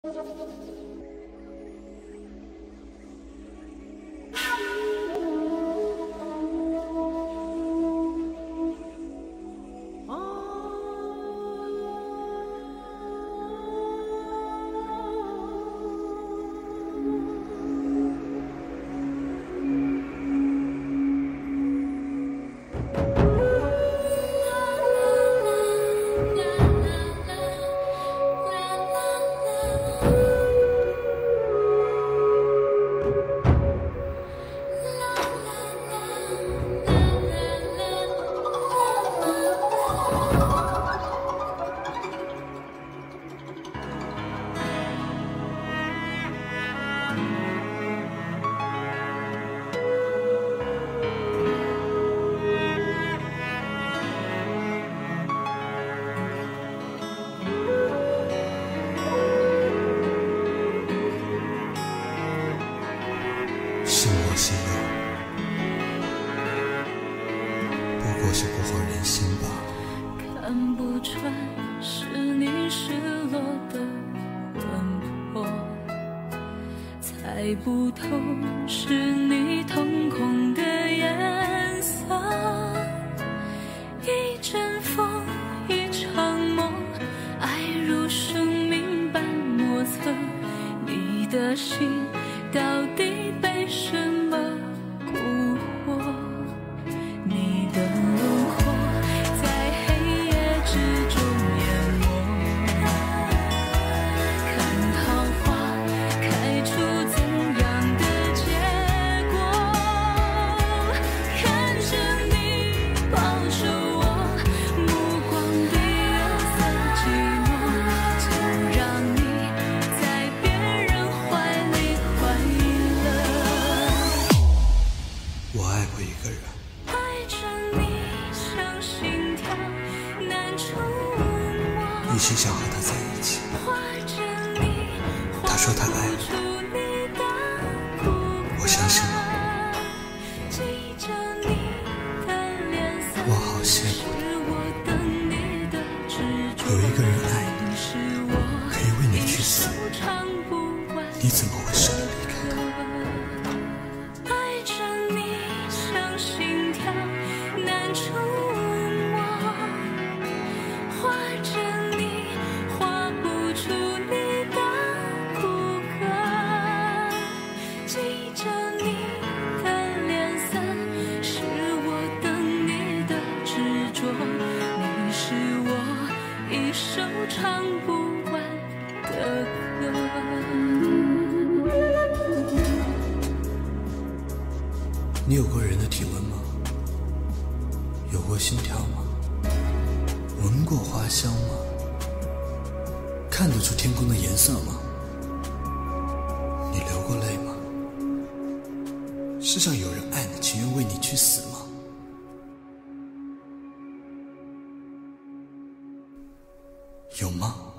是我心软，不过是不合人心吧。 看不穿是你失落的魂魄，猜不透是你瞳孔的颜色。一阵风，一场梦，爱如生命般莫测。你的心到底被什么蛊惑？你的轮廓在黑夜之中淹没，看桃花开出怎样的结果？看着你抱着我，目光里有丝寂寞，就让你在别人怀里快乐。 我爱过一个人， 爱着你像心跳难触摸， 一心想和他在一起。 画着你， 他说他爱出我， 你的骨我相信了。 记着你的脸色， 我好羡慕是我等你的执着， 有一个人爱你， 你是我可以为你去死， 收藏不完你怎么会舍得离开他？ 爱着你像心跳难触摸，画着你画不出你的骨骼，记着你的脸色，是我等你的执着，你是我一生唱不完的歌。 你有过人的体温吗？有过心跳吗？闻过花香吗？看得出天空的颜色吗？你流过泪吗？世上有人爱你，情愿为你去死吗？有吗？